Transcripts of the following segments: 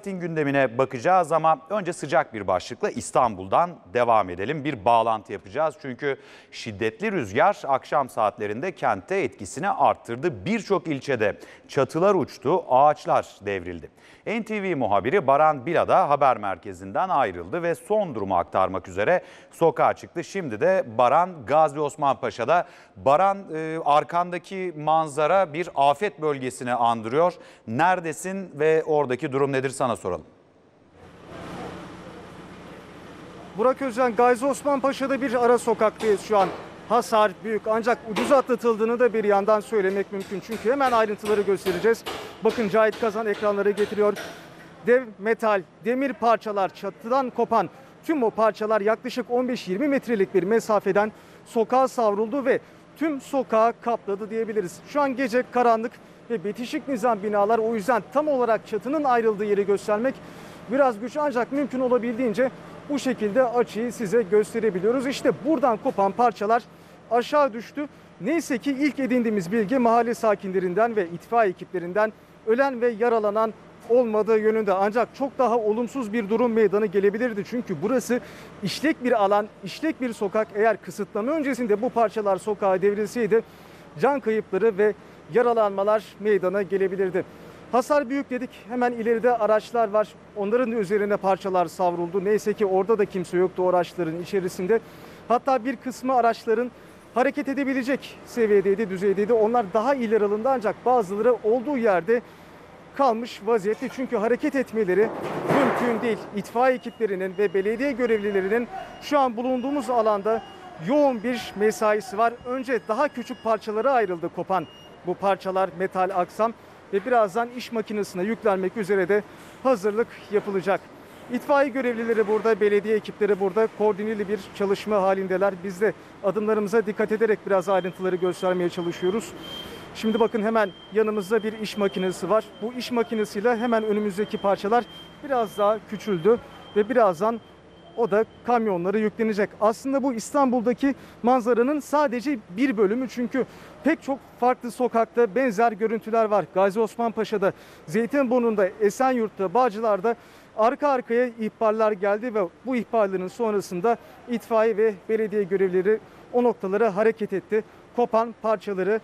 Siyasetin gündemine bakacağız ama önce sıcak bir başlıkla İstanbul'dan devam edelim. Bir bağlantı yapacağız çünkü şiddetli rüzgar akşam saatlerinde kentte etkisini arttırdı. Birçok ilçede çatılar uçtu, ağaçlar devrildi. NTV muhabiri Baran Bilada haber merkezinden ayrıldı ve son durumu aktarmak üzere sokağa çıktı. Şimdi de Baran Gazi Osman Paşa'da. Baran, arkandaki manzara bir afet bölgesini andırıyor. Neredesin ve oradaki durum nedir sana soralım. Burak Özcan, Gazi Osman Paşa'da bir ara sokaktayız şu an. Hasar büyük ancak ucuz atlatıldığını da bir yandan söylemek mümkün. Çünkü hemen ayrıntıları göstereceğiz. Bakın Cahit Kazan ekranları getiriyor. Dev metal, demir parçalar, çatıdan kopan tüm o parçalar yaklaşık 15-20 metrelik bir mesafeden sokağa savruldu ve tüm sokağı kapladı diyebiliriz. Şu an gece karanlık ve bitişik nizam binalar, o yüzden tam olarak çatının ayrıldığı yeri göstermek biraz güç, ancak mümkün olabildiğince bu şekilde açıyı size gösterebiliyoruz. İşte buradan kopan parçalar aşağı düştü. Neyse ki ilk edindiğimiz bilgi mahalle sakinlerinden ve itfaiye ekiplerinden ölen ve yaralanan olmadığı yönünde. Ancak çok daha olumsuz bir durum meydana gelebilirdi. Çünkü burası işlek bir alan, işlek bir sokak. Eğer kısıtlama öncesinde bu parçalar sokağa devrilseydi can kayıpları ve yaralanmalar meydana gelebilirdi. Hasar büyük dedik. Hemen ileride araçlar var. Onların da üzerine parçalar savruldu. Neyse ki orada da kimse yoktu o araçların içerisinde. Hatta bir kısmı araçların hareket edebilecek seviyedeydi, düzeydeydi. Onlar daha ileri alındı ancak bazıları olduğu yerde kalmış vaziyette. Çünkü hareket etmeleri mümkün değil. İtfaiye ekiplerinin ve belediye görevlilerinin şu an bulunduğumuz alanda yoğun bir mesaisi var. Önce daha küçük parçalara ayrıldı kopan bu parçalar, metal aksam ve birazdan iş makinesine yüklenmek üzere de hazırlık yapılacak. İtfaiye görevlileri burada, belediye ekipleri burada, koordineli bir çalışma halindeler. Biz de adımlarımıza dikkat ederek biraz ayrıntıları göstermeye çalışıyoruz. Şimdi bakın hemen yanımızda bir iş makinesi var. Bu iş makinesiyle hemen önümüzdeki parçalar biraz daha küçüldü ve birazdan o da kamyonlara yüklenecek. Aslında bu İstanbul'daki manzaranın sadece bir bölümü, çünkü pek çok farklı sokakta benzer görüntüler var. Gazi Osman Paşa'da, Zeytinburnu'nda, Esenyurt'ta, Bağcılar'da arka arkaya ihbarlar geldi ve bu ihbarların sonrasında itfaiye ve belediye görevlileri o noktalara hareket etti. Kopan parçaları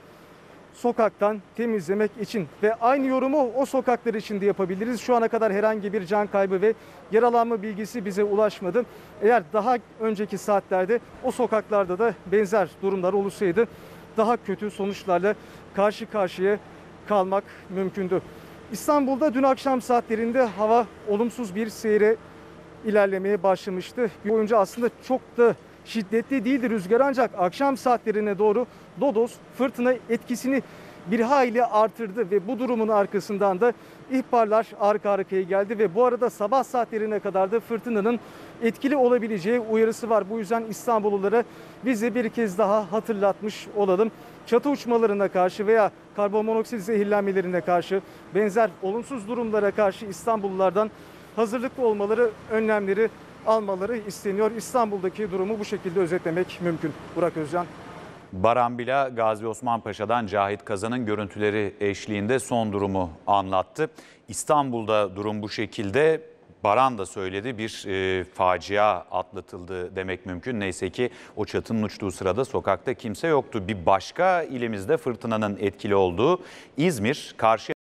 sokaktan temizlemek için ve aynı yorumu o sokaklar için de yapabiliriz. Şu ana kadar herhangi bir can kaybı ve yaralanma bilgisi bize ulaşmadı. Eğer daha önceki saatlerde o sokaklarda da benzer durumlar olsaydı daha kötü sonuçlarla karşı karşıya kalmak mümkündü. İstanbul'da dün akşam saatlerinde hava olumsuz bir seyre ilerlemeye başlamıştı. Gün boyunca aslında çok da şiddetli değildi rüzgar, ancak akşam saatlerine doğru lodos fırtına etkisini bir hayli artırdı ve bu durumun arkasından da ihbarlar arka arkaya geldi ve bu arada sabah saatlerine kadar da fırtınanın etkili olabileceği uyarısı var. Bu yüzden İstanbullulara biz de bir kez daha hatırlatmış olalım. Çatı uçmalarına karşı veya karbonmonoksit zehirlenmelerine karşı, benzer olumsuz durumlara karşı İstanbullulardan hazırlıklı olmaları, önlemleri almaları isteniyor. İstanbul'daki durumu bu şekilde özetlemek mümkün. Burak Özcan. Baran Bila, Gazi Osman Paşa'dan Cahit Kazan'ın görüntüleri eşliğinde son durumu anlattı. İstanbul'da durum bu şekilde. Baran da söyledi, bir facia atlatıldı demek mümkün. Neyse ki o çatının uçtuğu sırada sokakta kimse yoktu. Bir başka ilimizde fırtınanın etkili olduğu İzmir, karşı